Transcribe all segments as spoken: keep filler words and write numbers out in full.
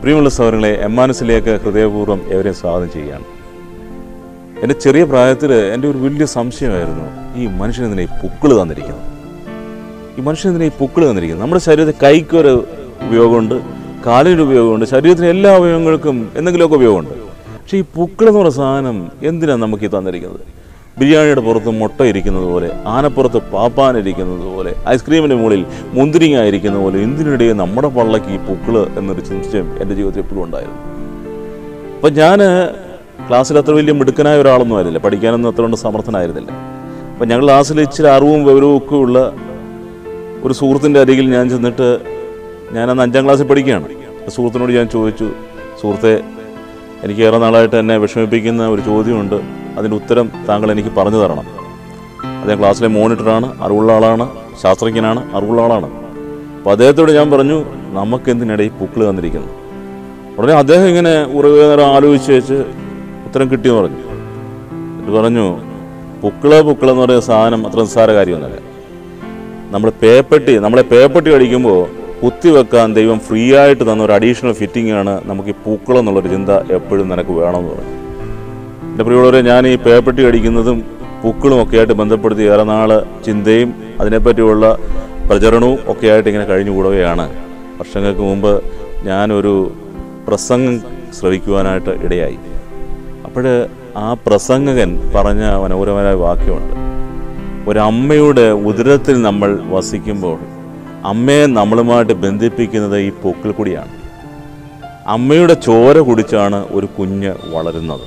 പ്രിയമുള്ള സഹോദരങ്ങളെ, എമ്മാനുസിലേക്ക് ഹൃദയപൂർവ്വം എവരെയും സ്വാഗതം ചെയ്യുകയാണ്. എൻ്റെ ചെറിയ പ്രായത്തിൽ എൻ്റെ ഒരു വലിയ സംശയമായിരുന്നു, ഈ മനുഷ്യനെന്തിനാ ഈ പുക്കിൾ തന്നിരിക്കുന്നത്? ഈ മനുഷ്യനെന്തിനാ ഈ പുക്കിൾ തന്നിരിക്കുന്നത്? നമ്മുടെ ശരീരത്തിൽ കൈക്കൊരു ഉപയോഗമുണ്ട്, കാലിനൊരു ഉപയോഗമുണ്ട്, ശരീരത്തിന് എല്ലാ ഉപയോഗങ്ങൾക്കും എന്തെങ്കിലുമൊക്കെ ഉപയോഗമുണ്ട്. പക്ഷേ ഈ പുക്കിൾ എന്ന് പറയുന്ന സാധനം എന്തിനാണ് നമുക്ക് ഈ തന്നിരിക്കുന്നത്? ബിരിയാണിയുടെ പുറത്ത് മുട്ട ഇരിക്കുന്നത് പോലെ, ആനപ്പുറത്ത് പാപ്പാൻ ഇരിക്കുന്നത് പോലെ, ഐസ്ക്രീമിൻ്റെ മുകളിൽ മുന്തിരിങ്ങ ഇരിക്കുന്ന പോലെ, എന്തിനിടെ നമ്മുടെ പള്ളക്ക് ഈ പുക്കിള് എന്നൊരു സംശയം എൻ്റെ ജീവിതത്തിൽ എപ്പോഴും ഉണ്ടായിരുന്നു. അപ്പം ഞാൻ ക്ലാസ്സിൽ അത്ര വലിയ മിടുക്കനായ ഒരാളൊന്നും ആയിരുന്നില്ല, പഠിക്കാനൊന്നും അത്ര കൊണ്ട് സമർത്ഥനായിരുന്നില്ല. അപ്പം ഞങ്ങൾ ക്ലാസ്സിൽ ഇച്ചിരി അറിവും വിവരവും ഒക്കെ ഉള്ള ഒരു സുഹൃത്തിൻ്റെ അരികിൽ ഞാൻ ചെന്നിട്ട്, ഞാനന്ന് അഞ്ചാം ക്ലാസ്സിൽ പഠിക്കുകയാണ്. സുഹൃത്തിനോട് ഞാൻ ചോദിച്ചു, സുഹൃത്തെ, എനിക്ക് ഏറെ നാളായിട്ട് എന്നെ വിഷമിപ്പിക്കുന്ന ഒരു ചോദ്യമുണ്ട്, അതിൻ്റെ ഉത്തരം താങ്കൾ എനിക്ക് പറഞ്ഞു തരണം. അദ്ദേഹം ക്ലാസ്സിലെ മോണിറ്ററാണ്, അറിവുള്ള ആളാണ്, ശാസ്ത്രജ്ഞനാണ്, അറിവുള്ള ആളാണ്. അപ്പോൾ അദ്ദേഹത്തോട് ഞാൻ പറഞ്ഞു, നമുക്കെന്തിനിടയിൽ പുക്കിൾ തന്നിരിക്കുന്നു? ഉടനെ അദ്ദേഹം ഇങ്ങനെ കുറേ നേരം ആലോചിച്ച് വെച്ച് ഉത്തരം കിട്ടിയെന്ന് പറഞ്ഞു. എന്നിട്ട് പറഞ്ഞു, പുക്കിള് പുക്കിള് എന്ന് പറയുന്ന സാധനം അത്ര നിസ്സാര കാര്യമൊന്നുമല്ല. നമ്മൾ പേപ്പട്ടി നമ്മളെ പേപ്പട്ടി അടിക്കുമ്പോൾ കുത്തിവെക്കാൻ ദൈവം ഫ്രീ ആയിട്ട് തന്ന ഒരു അഡീഷണൽ ഫിറ്റിംഗ് ആണ് നമുക്ക് ഈ പൂക്കളം എന്നുള്ളൊരു ചിന്ത എപ്പോഴും നിനക്ക് വേണമെന്ന് പറഞ്ഞു. എൻ്റെ പ്രിയമുള്ളവരെ, ഞാൻ ഈ പേപ്പട്ടി അടിക്കുന്നതും പൂക്കളും ഒക്കെ ആയിട്ട് ബന്ധപ്പെടുത്തി ഏറെ നാൾ ചിന്തയും അതിനെപ്പറ്റിയുള്ള പ്രചരണവും ഒക്കെ ആയിട്ട് ഇങ്ങനെ കഴിഞ്ഞു കൂടുകയാണ്. വർഷങ്ങൾക്ക് മുമ്പ് ഞാനൊരു പ്രസംഗം ശ്രവിക്കുവാനായിട്ട് ഇടയായി. അപ്പോൾ ആ പ്രസംഗകൻ പറഞ്ഞ മനോഹരമായ വാക്യമുണ്ട്, ഒരമ്മയുടെ ഉദരത്തിൽ നമ്മൾ വസിക്കുമ്പോൾ അമ്മയെ നമ്മളുമായിട്ട് ബന്ധിപ്പിക്കുന്നത് ഈ പൂക്കൾ കൂടിയാണ്. അമ്മയുടെ ചോര കുടിച്ചാണ് ഒരു കുഞ്ഞ് വളരുന്നത്.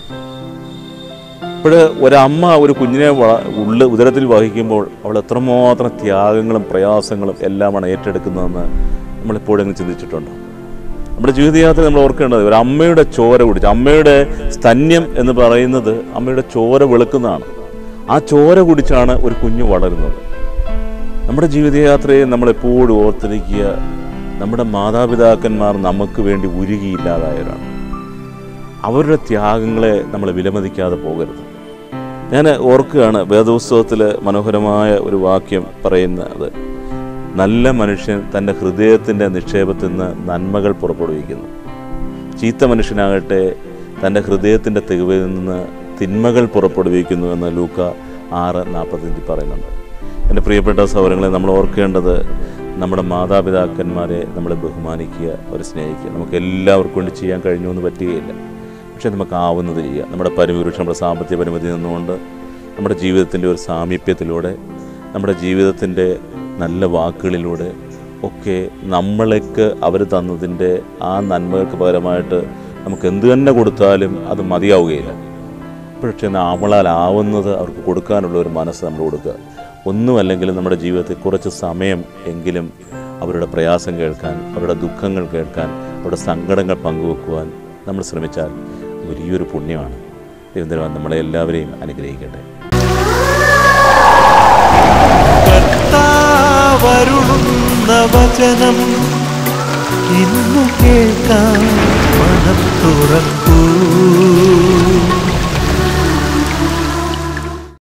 അപ്പോൾ ഒരമ്മ ഒരു കുഞ്ഞിനെ ഉള്ള ഉദരത്തിൽ വഹിക്കുമ്പോൾ അവൾ എത്രമാത്രം ത്യാഗങ്ങളും പ്രയാസങ്ങളും എല്ലാമാണ് ഏറ്റെടുക്കുന്നതെന്ന് നമ്മളെപ്പോഴെങ്കിലും ചിന്തിച്ചിട്ടുണ്ടോ? നമ്മുടെ ജീവിതയാത്രയിൽ നമ്മൾ ഓർക്കേണ്ടത്, ഒരു അമ്മയുടെ ചോര കുടിച്ച്, അമ്മയുടെ സ്തന്യം എന്ന് പറയുന്നത് അമ്മയുടെ ചോര വെളുക്കുന്നതാണ്. ആ ചോര കുടിച്ചാണ് ഒരു കുഞ്ഞ് വളരുന്നത്. നമ്മുടെ ജീവിതയാത്രയെ നമ്മളെപ്പോഴും ഓർത്തിരിക്കുക, നമ്മുടെ മാതാപിതാക്കന്മാർ നമുക്ക് വേണ്ടി ഉരുകിയില്ലാതായവരാണ്. അവരുടെ ത്യാഗങ്ങളെ നമ്മൾ വിലമതിക്കാതെ പോകരുത്. ഞാൻ ഓർക്കുകയാണ്, വേദപുസ്തകത്തിൽ മനോഹരമായ ഒരു വാക്യം പറയുന്നത്, നല്ല മനുഷ്യൻ തൻ്റെ ഹൃദയത്തിൻ്റെ നിക്ഷേപത്തിൽ നിന്ന് നന്മകൾ പുറപ്പെടുവിക്കുന്നു, ചീത്ത മനുഷ്യനാകട്ടെ തൻ്റെ ഹൃദയത്തിൻ്റെ തികവിൽ നിന്ന് തിന്മകൾ പുറപ്പെടുവിക്കുന്നു എന്ന് ലൂക്ക ആറ് നാൽപ്പത്തഞ്ചിൽ പറയുന്നുണ്ട്. എൻ്റെ പ്രിയപ്പെട്ട സഹോദരങ്ങളെ, നമ്മൾ ഓർക്കേണ്ടത്, നമ്മുടെ മാതാപിതാക്കന്മാരെ നമ്മൾ ബഹുമാനിക്കുക, അവരെ സ്നേഹിക്കുക. നമുക്ക് എല്ലാവർക്കും കൊണ്ട് ചെയ്യാൻ കഴിഞ്ഞൊന്നും പറ്റുകയില്ല, പക്ഷേ നമുക്ക് ആവുന്നത് ചെയ്യുക. നമ്മുടെ പരിമിതി, നമ്മുടെ സാമ്പത്തിക പരിമിതി നിന്നുകൊണ്ട്, നമ്മുടെ ജീവിതത്തിൻ്റെ ഒരു സാമീപ്യത്തിലൂടെ, നമ്മുടെ ജീവിതത്തിൻ്റെ നല്ല വാക്കുകളിലൂടെ ഒക്കെ നമ്മൾക്ക് അവർ തന്നതിൻ്റെ ആ നന്മകൾക്ക് പകരമായിട്ട് നമുക്ക് എന്ത് തന്നെ കൊടുത്താലും അത് മതിയാവുകയില്ല. പക്ഷേ നമ്മളാലാവുന്നത് അവർക്ക് കൊടുക്കാനുള്ള ഒരു മനസ്സ് നമ്മൾ കൊടുക്കുക. ഒന്നുമല്ലെങ്കിലും നമ്മുടെ ജീവിതത്തിൽ കുറച്ച് സമയം എങ്കിലും അവരുടെ പ്രയാസം കേൾക്കാൻ, അവരുടെ ദുഃഖങ്ങൾ കേൾക്കാൻ, അവരുടെ സങ്കടങ്ങൾ പങ്കുവെക്കുവാൻ നമ്മൾ ശ്രമിച്ചാൽ വലിയൊരു പുണ്യമാണ്. ദൈവം നമ്മളെ എല്ലാവരെയും അനുഗ്രഹിക്കട്ടെ. കർത്താവരുളുന്ന വചനം ഇന്നു കേൾക്കാൻ മനം തുറക്കൂ.